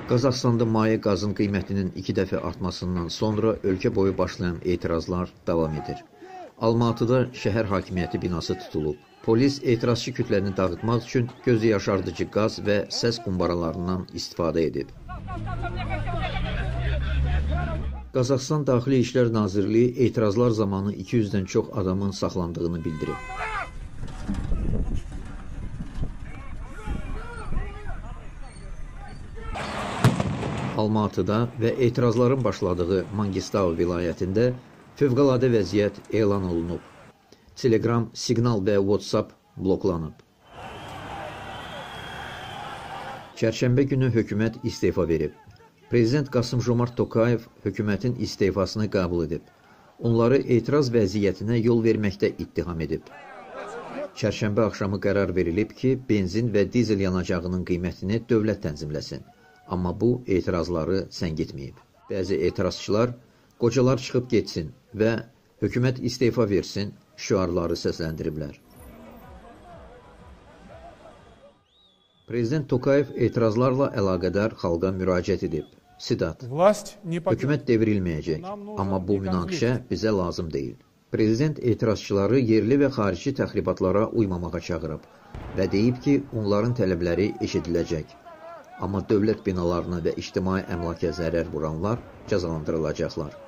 Qazaxstanda maye qazın qiymətinin 2 dəfə artmasından sonra ölkə boyu başlayan etirazlar davam edir. Almatıda şəhər hakimiyyəti binası tutulub. Polis etirazçı kütləni dağıtmaq üçün gözü yaşardıcı qaz və səs qumbaralarından istifadə edib. Qazaxstan Daxili İşlər Nazirliyi etirazlar zamanı 200-dən çox adamın saxlandığını bildirib. Almatıda və etirazların başladığı Mangistau vilayətində fövqəladə vəziyyət elan olunub. Telegram, Signal və WhatsApp bloklanıb. Çərşənbə günü hökumət istefa verib. Prezident Qasım-Jomart Tokayev hökumətin istefasını qəbul edib. Onları etiraz vəziyyətinə yol verməkdə ittiham edib. Çərşənbə axşamı qərar verilib ki, benzin və dizel yanacağının qiymətini dövlət tənzimləsin. Amma bu etirazları səngitməyib. Bəzi etirazçılar qocalar çıxıb getsin və hökumət istefa versin şüarları səsləndiriblər. Prezident Tokayev etirazlarla əlaqədar xalqa müraciət edib. Sitat: Hökumət devrilməyəcək, amma bu münaqişə bizə lazım deyil. Prezident etirazçıları yerli və xarici təxribatlara uymamağa çağırıb və deyib ki, onların tələbləri eşidiləcək. Amma dövlət binalarına və ictimai əmlaka zərər vuranlar cəzalandırılacaqlar.